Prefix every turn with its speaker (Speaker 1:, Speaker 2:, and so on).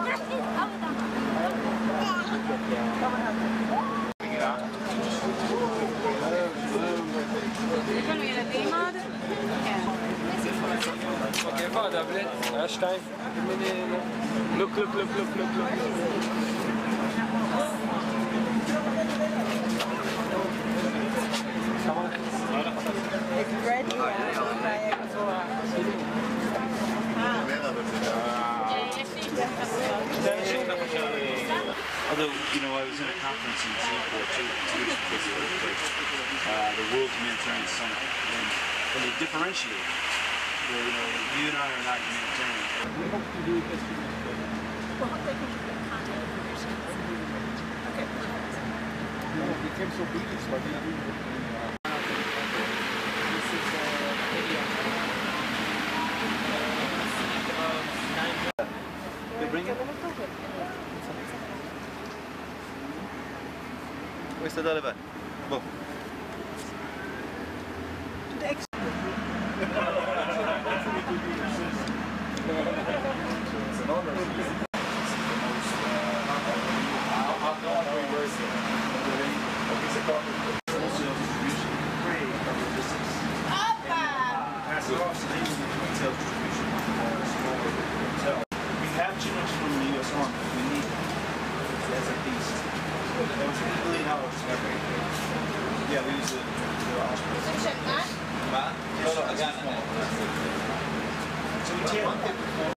Speaker 1: Ok, vada, Stein. Look.
Speaker 2: Although, you know, I was in a conference in Singapore two weeks before the World Humanitarian Summit, and when they differentiate, well, you know, you and I are not humanitarian.
Speaker 1: We hope to do this.
Speaker 3: Well, they can give them contact information. Okay, perfect.
Speaker 1: You know, we became so busy, so I didn't do it. This is a video.
Speaker 2: They bring it? Questa da levare. Boh. We have too much from the U.S. Army. We need it as a beast. That was $1 billion every year. Yeah, we use it for the hospital. So we can't.